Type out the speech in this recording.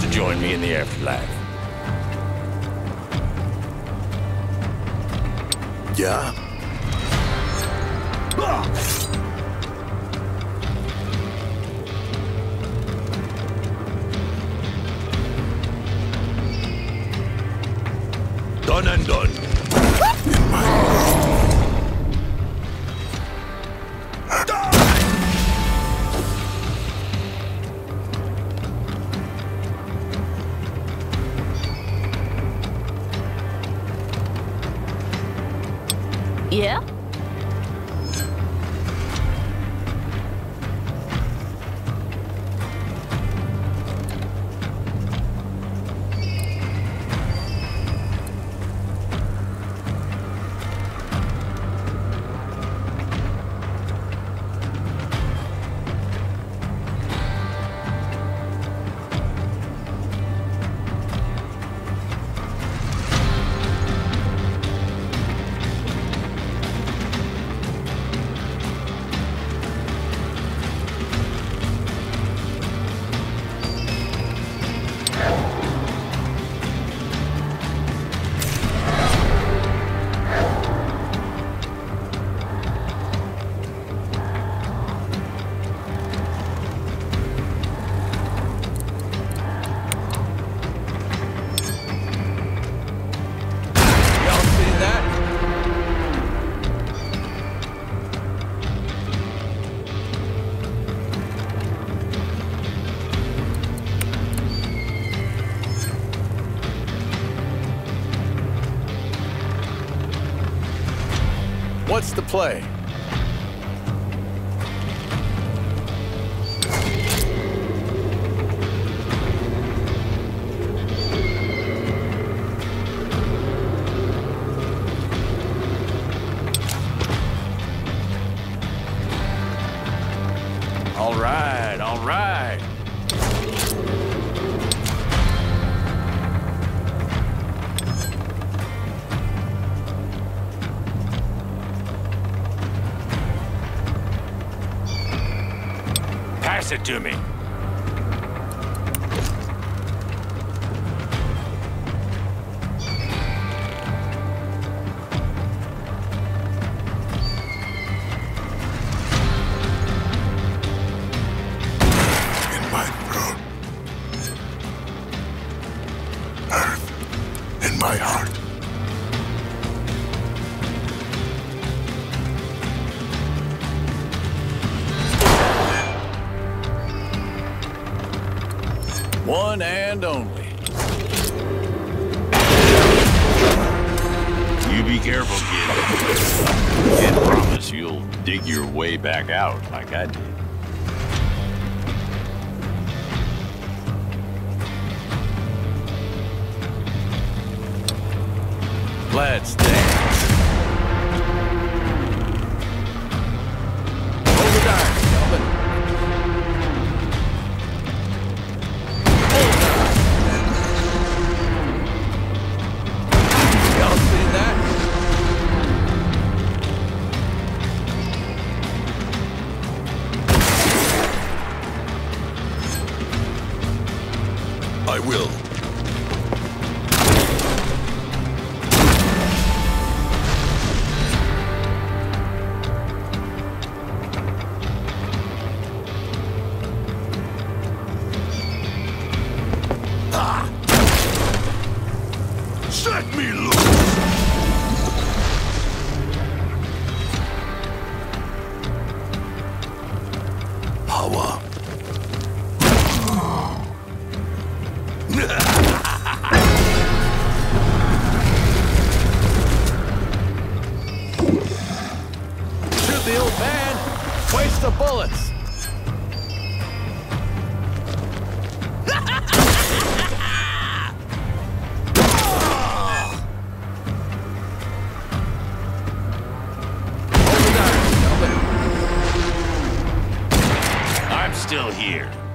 to join me in the afterlife? Yeah? Done and done. Yeah? What's the play? All right, all right. Pass it to me. In my throat. Earth in my heart. One and only. You be careful, kid. Can't promise you'll dig your way back out like I did. Let's dance. Roll the dice, Kelvin. Y'all seen that? I will. Set me loose! Power. Shoot the old man. Waste the bullets. I'm still here.